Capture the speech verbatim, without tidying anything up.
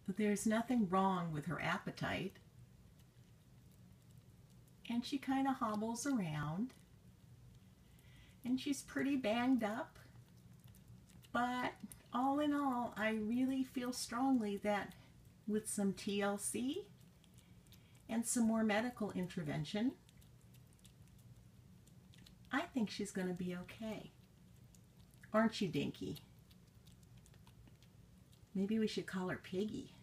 there's nothing wrong with her appetite. And she kind of hobbles around. And she's pretty banged up. But all in all, I really feel strongly that with some T L C and some more medical intervention, I think she's going to be okay. Aren't you, Dinky? Maybe we should call her Piggy.